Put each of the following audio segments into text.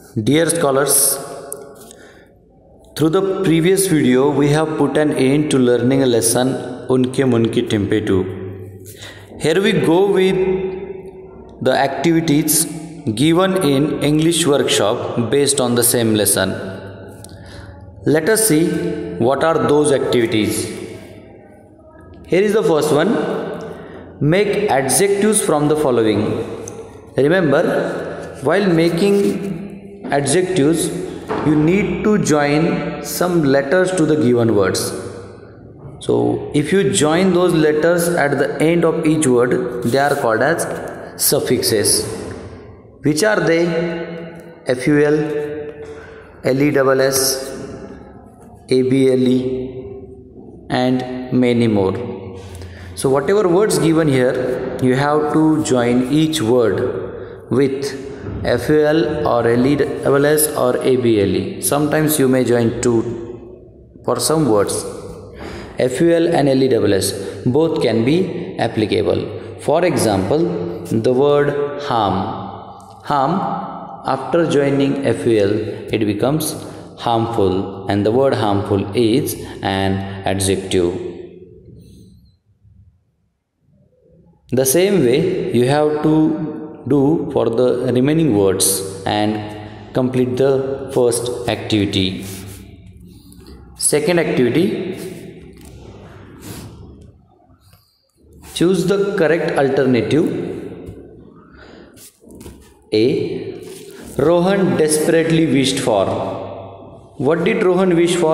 Dear scholars, through the previous video we have put an end to learning a lesson Unke Munke Timpe 2. Here we go with the activities given in English workshop based on the same lesson. Let us see what are those activities. Here is the first one. Make adjectives from the following. Remember, while making adjectives, you need to join some letters to the given words. So if you join those letters at the end of each word, they are called as suffixes. Which are they? FUL, LESS, ABLE, and many more. So whatever words given here, you have to join each word with FUL or LESS or ABLE. Sometimes you may join two for some words. FUL and LESS both can be applicable. For example, the word harm. Harm, after joining FUL, it becomes harmful, and the word harmful is an adjective. The same way you have to do for the remaining words and complete the first activity. Second activity, choose the correct alternative. A. Rohan desperately wished for. What did Rohan wish for?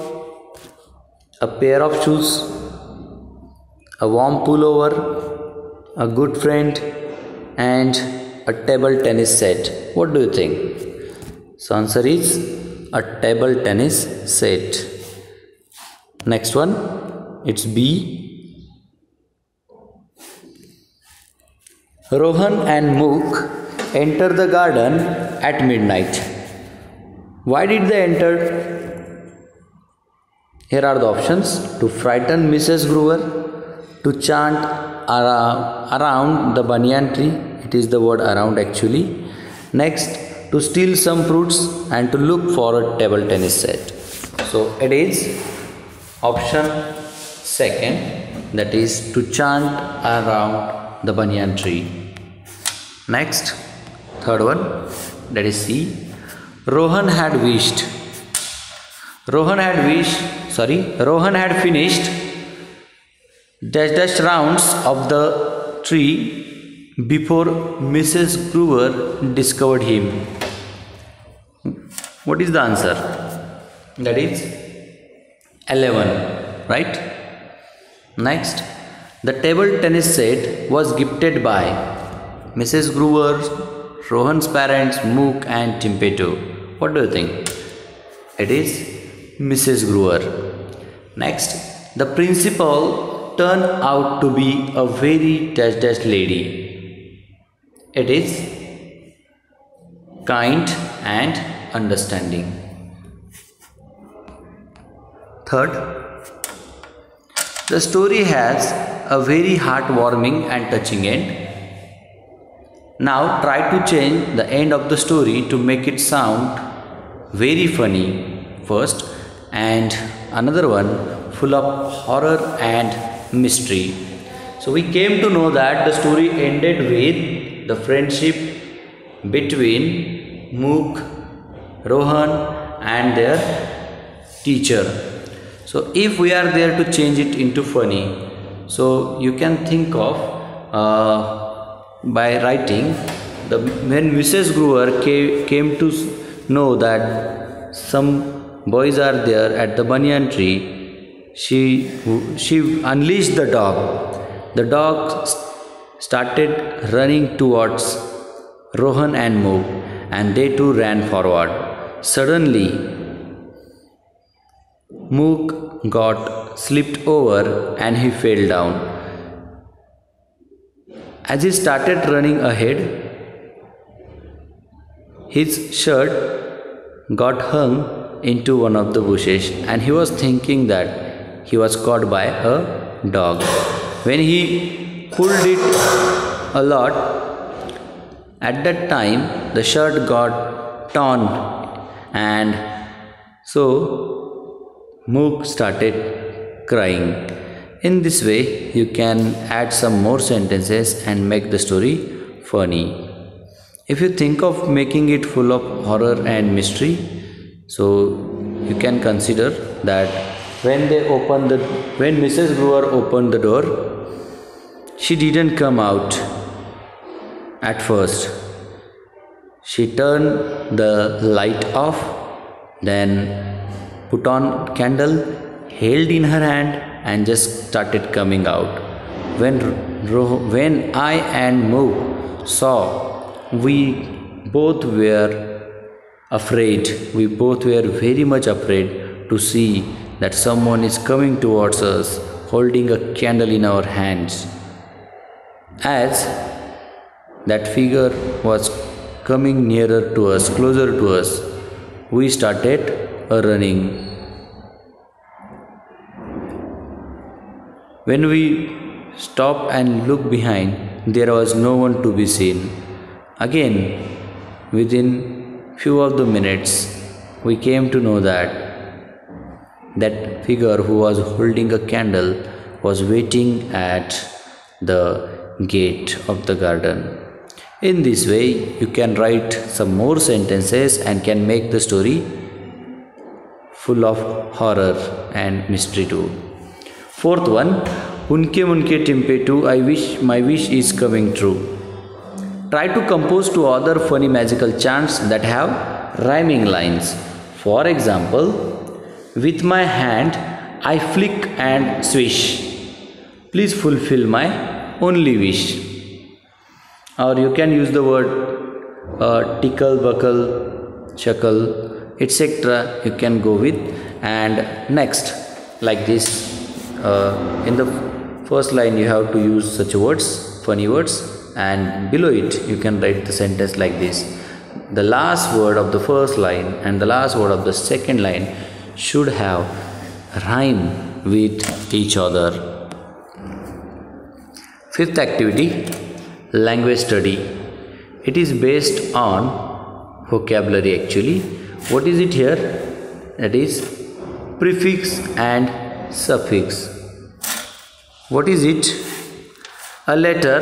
A pair of shoes, a warm pullover, a good friend, and a table tennis set. What do you think? So answer is a table tennis set. Next one, it's B. Rohan and Mook enter the garden at midnight. Why did they enter? Here are the options: to frighten Mrs. Brewer, to chant around the banyan tree. It is the word around actually. Next, to steal some fruits, and to look for a table tennis set. So it is option second, that is to chant around the banyan tree. Next, third one, that is C. Rohan had finished dash rounds of the tree before Mrs. Brewer discovered him. What is the answer? That is 11, right? Next, the table tennis set was gifted by Mrs. Brewer, Rohan's parents, Mook and Timpetu. What do you think? It is Mrs. Brewer. Next, the principal turned out to be a very dash lady. It is kind and understanding. Third, the story has a very heartwarming and touching end. Now try to change the end of the story to make it sound very funny first, and another one full of horror and mystery. So we came to know that the story ended with the friendship between Mook, Rohan and their teacher. So if we are there to change it into funny, so you can think of by writing, when Mrs. Brewer came to know that some boys are there at the banyan tree, she unleashed the dog. The dog started running towards Rohan and Mook, and they too ran forward. Suddenly, Mook got slipped over and he fell down. As he started running ahead, his shirt got hung into one of the bushes, and he was thinking that he was caught by a dog. When he pulled it a lot, at that time the shirt got torn, and so Mook started crying. In this way you can add some more sentences and make the story funny. If you think of making it full of horror and mystery, so you can consider that when Mrs. Brewer opened the door, she didn't come out at first. She turned the light off, then put on candle, held in her hand, and just started coming out. When I and Mook saw, we both were afraid. We both were very much afraid to see that someone is coming towards us holding a candle in our hands. As that figure was coming nearer to us, closer to us, we started running. When we stopped and looked behind, there was no one to be seen. Again, within few of the minutes, we came to know that figure who was holding a candle was waiting at the gate of the garden. In this way, you can write some more sentences and can make the story full of horror and mystery too. Fourth one, Unke Munke Timpe too, my wish is coming true. Try to compose two other funny magical chants that have rhyming lines. For example, with my hand I flick and swish. Please fulfill my only wish. Or you can use the word tickle, buckle, chuckle, etc. You can go with. And next, like this, in the first line you have to use such words, funny words, and below it you can write the sentence like this. The last word of the first line and the last word of the second line should have rhyme with each other. Fifth activity, language study. It is based on vocabulary actually. What is it here? That is prefix and suffix. What is it? A letter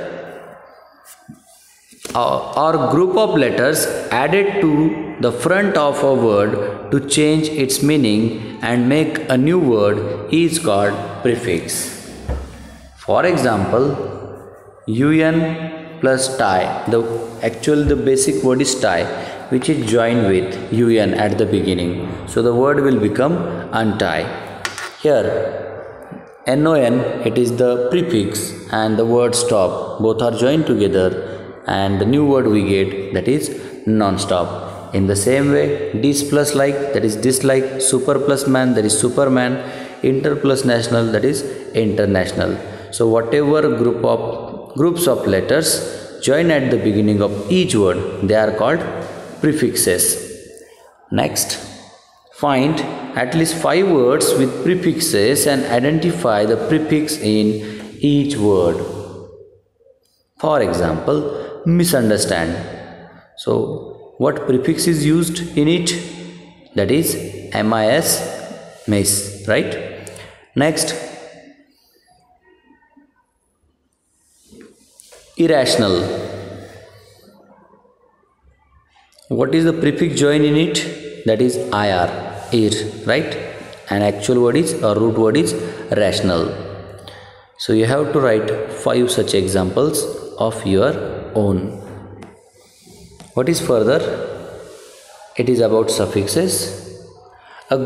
or group of letters added to the front of a word to change its meaning and make a new word is called prefix. For example, un plus tie. The basic word is tie, which is joined with un at the beginning. So the word will become untie. Here non, it is the prefix, and the word stop. Both are joined together, and the new word we get, that is non-stop. In the same way, dis plus like, that is dislike, super plus man, that is superman, inter plus national, that is international. So whatever groups of letters join at the beginning of each word, they are called prefixes. Next, find at least 5 words with prefixes and identify the prefix in each word. For example, misunderstand. So what prefix is used in it? That is mis, miss, right? Next, irrational. What is the prefix join in it? That is ir, right? And actual word is, or root word is rational. So you have to write 5 such examples of your own. What is further? It is about suffixes. A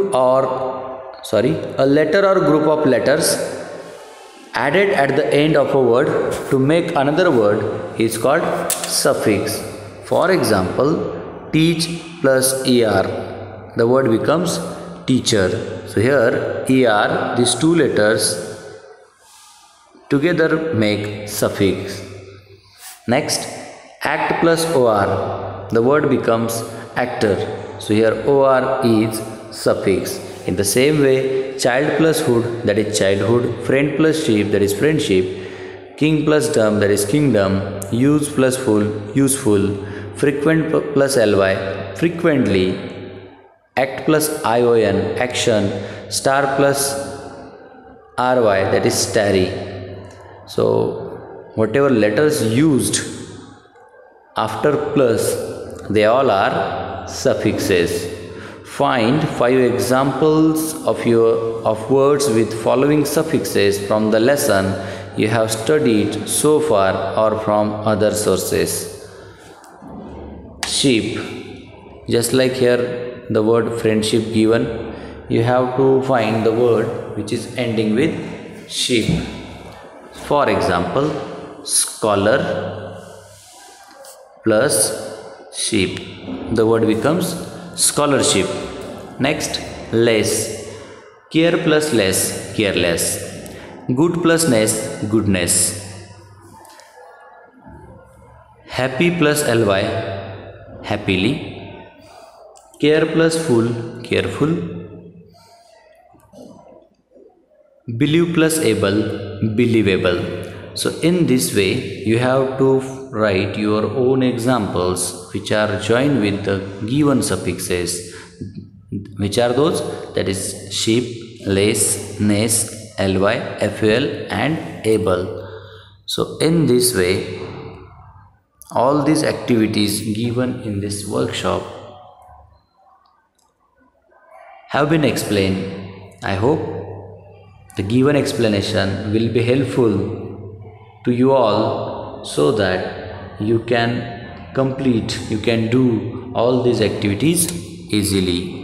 letter or group of letters added at the end of a word to make another word is called suffix. For example, teach plus er, the word becomes teacher. So here er, these 2 letters together make suffix. Next, act plus or, the word becomes actor. So here or is suffix. In the same way, child plus hood, that is childhood, friend plus sheep, that is friendship, king plus dumb, that is kingdom, use plus full, useful, frequent plus ly, frequently, act plus ion, action, star plus ry, that is starry. So whatever letters used after plus, they all are suffixes. Find 5 examples of words with following suffixes from the lesson you have studied so far or from other sources. Sheep, just like here the word friendship given, you have to find the word which is ending with sheep. For example, scholar plus sheep, the word becomes scholarship. Next, less, care plus less, careless. Good plus ness, goodness. Happy plus ly, happily. Care plus full, careful. Believe plus able, believable. So in this way you have to write your own examples which are joined with the given suffixes. Which are those? That is sheep, less, ness, ly, ful and able. So in this way all these activities given in this workshop have been explained. I hope the given explanation will be helpful to you all, so that you can do all these activities easily.